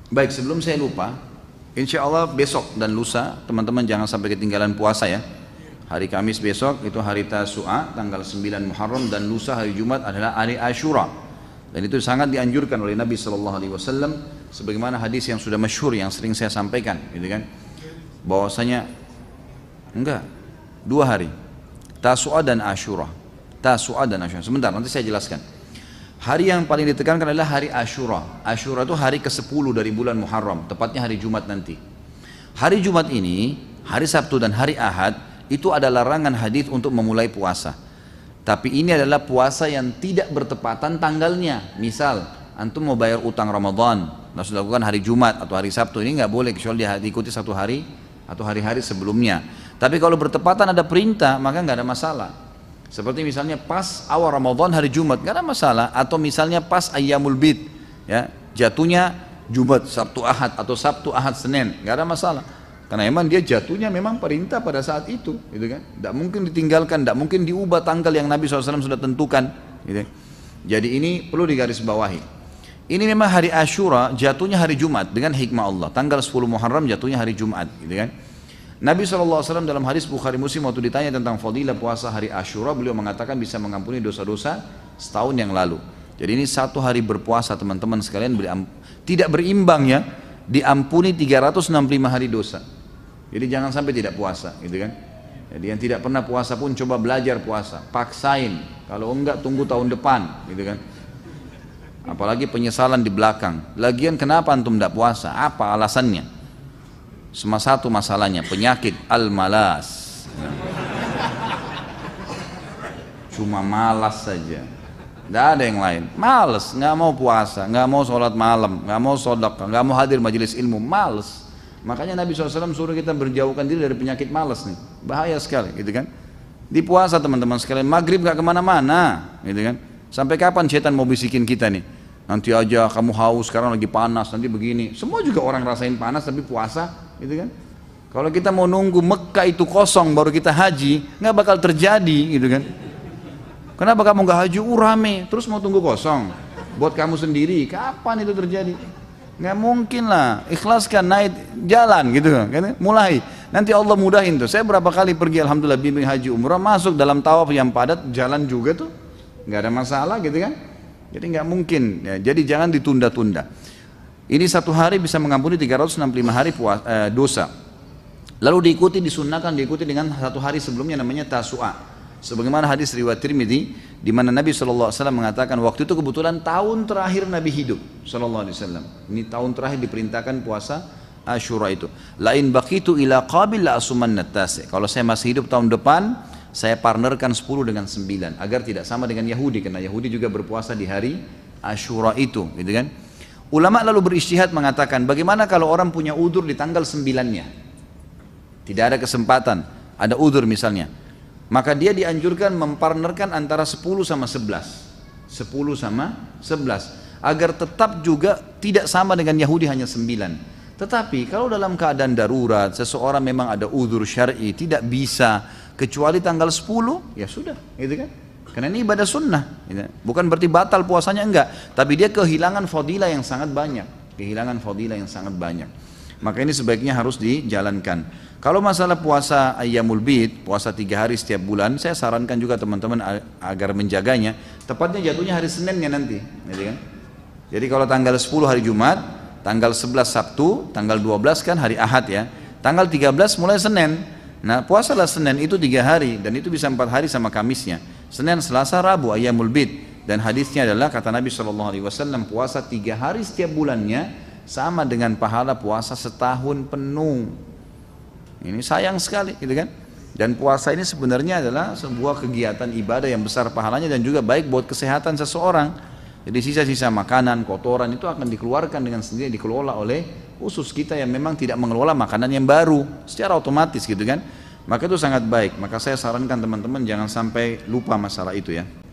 Baik, sebelum saya lupa, insya Allah besok dan lusa teman-teman jangan sampai ketinggalan puasa ya. Hari Kamis besok itu hari Tasu'a tanggal 9 Muharram, dan lusa hari Jumat adalah hari Ashura. Dan itu sangat dianjurkan oleh Nabi SAW, sebagaimana hadis yang sudah masyhur yang sering saya sampaikan, gitu kan? Bahwasanya enggak, 2 hari, Tasu'a dan Ashura. Tasu'a dan Ashura. Sebentar, nanti saya jelaskan. Hari yang paling ditekankan adalah hari Ashura. Ashura itu hari ke-10 dari bulan Muharram, tepatnya hari Jumat nanti. Hari Jumat ini, hari Sabtu dan hari Ahad itu ada larangan hadis untuk memulai puasa. Tapi ini adalah puasa yang tidak bertepatan tanggalnya. Misal, antum mau bayar utang Ramadan, harus dilakukan hari Jumat atau hari Sabtu, ini nggak boleh kecuali diikuti 1 hari atau hari-hari sebelumnya. Tapi kalau bertepatan ada perintah, maka nggak ada masalah. Seperti misalnya pas awal Ramadan hari Jumat, nggak ada masalah. Atau misalnya pas Ayyamul Bid, ya, jatuhnya Jumat, Sabtu, Ahad, atau Sabtu, Ahad, Senin, nggak ada masalah. Karena memang dia jatuhnya memang perintah pada saat itu, gitu kan? Tidak mungkin ditinggalkan, tidak mungkin diubah tanggal yang Nabi SAW sudah tentukan, gitu. Jadi ini perlu digarisbawahi. Ini memang hari Ashura jatuhnya hari Jumat dengan hikmah Allah. Tanggal 10 Muharram jatuhnya hari Jumat, gitu kan? Nabi SAW dalam hadis Bukhari Muslim waktu ditanya tentang fadilah puasa hari Ashura, beliau mengatakan bisa mengampuni dosa-dosa setahun yang lalu. Jadi ini 1 hari berpuasa teman-teman sekalian tidak berimbang ya, diampuni 365 hari dosa. Jadi jangan sampai tidak puasa, gitu kan? Jadi yang tidak pernah puasa pun coba belajar puasa, paksain. Kalau enggak tunggu tahun depan, gitu kan? Apalagi penyesalan di belakang. Lagian kenapa antum tidak puasa? Apa alasannya? Cuma satu masalahnya, penyakit al-malas. Cuma malas saja. Tidak ada yang lain. Malas, nggak mau puasa, nggak mau sholat malam, nggak mau sedekah, nggak mau hadir majelis ilmu, malas. Makanya Nabi SAW suruh kita berjauhkan diri dari penyakit malas nih. Bahaya sekali, gitu kan? Di puasa teman-teman sekalian, maghrib nggak kemana-mana, gitu kan? Sampai kapan setan mau bisikin kita nih? Nanti aja kamu haus, sekarang lagi panas, nanti begini. Semua juga orang rasain panas tapi puasa, gitu kan? Kalau kita mau nunggu Mekah itu kosong baru kita haji, nggak bakal terjadi, gitu kan? Kenapa kamu nggak haji? Rame, terus mau tunggu kosong buat kamu sendiri, kapan itu terjadi? Nggak mungkin lah, ikhlaskan, naik jalan gitu kan, mulai. Nanti Allah mudahin tuh. Saya berapa kali pergi alhamdulillah bimbing haji umrah, masuk dalam tawaf yang padat, jalan juga tuh, nggak ada masalah gitu kan. Jadi nggak mungkin, ya. Jadi jangan ditunda-tunda. Ini 1 hari bisa mengampuni 365 hari dosa. Lalu disunnahkan diikuti dengan 1 hari sebelumnya namanya Tasu'a. Sebagaimana hadis riwayat Tirmidzi di mana Nabi SAW mengatakan waktu itu kebetulan tahun terakhir Nabi hidup SAW. Ini tahun terakhir diperintahkan puasa Ashura itu. Lain baqitu ila qabil la asumanna tasi'. Kalau saya masih hidup tahun depan, saya partnerkan 10 dengan 9 agar tidak sama dengan Yahudi, karena Yahudi juga berpuasa di hari Ashura itu, gitu kan? Ulama lalu berijtihad mengatakan, bagaimana kalau orang punya udzur di tanggal 9-nya? Tidak ada kesempatan, ada udzur misalnya. Maka dia dianjurkan mempartnerkan antara 10 sama 11. 10 sama 11 agar tetap juga tidak sama dengan Yahudi hanya 9. Tetapi kalau dalam keadaan darurat seseorang memang ada udzur syar'i tidak bisa kecuali tanggal 10, ya sudah, gitu kan? Karena ini ibadah sunnah, gitu. Bukan berarti batal puasanya, enggak, tapi dia kehilangan fadilah yang sangat banyak, kehilangan fadilah yang sangat banyak. Maka ini sebaiknya harus dijalankan. Kalau masalah puasa Ayyamul Bid, puasa 3 hari setiap bulan, saya sarankan juga teman-teman agar menjaganya. Tepatnya jatuhnya hari Seninnya nanti, gitu kan? Jadi kalau tanggal 10 hari Jumat, tanggal 11 Sabtu, tanggal 12 kan hari Ahad ya, tanggal 13 mulai Senin. Nah puasalah Senin itu 3 hari, dan itu bisa 4 hari sama Kamisnya. Senin, Selasa, Rabu, Ayyamul Bid. Dan hadisnya adalah kata Nabi SAW, puasa 3 hari setiap bulannya sama dengan pahala puasa setahun penuh. Ini sayang sekali, gitu kan? Dan puasa ini sebenarnya adalah sebuah kegiatan ibadah yang besar pahalanya dan juga baik buat kesehatan seseorang. Jadi sisa-sisa makanan, kotoran itu akan dikeluarkan dengan sendiri, dikelola oleh usus kita yang memang tidak mengelola makanan yang baru secara otomatis, gitu kan? Maka itu sangat baik. Maka saya sarankan teman-teman jangan sampai lupa masalah itu ya.